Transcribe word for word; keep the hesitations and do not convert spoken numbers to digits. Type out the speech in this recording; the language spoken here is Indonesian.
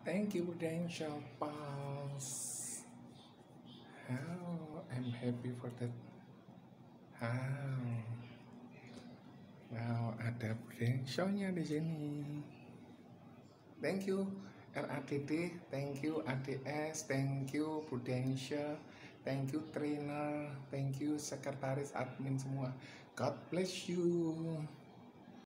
Thank you, Prudential Pals. How I'm happy for that. How Wow, ada Prudentialnya di sini. Thank you R A T T, thank you A D S, thank you Prudential, thank you trainer, thank you sekretaris admin semua. God bless you.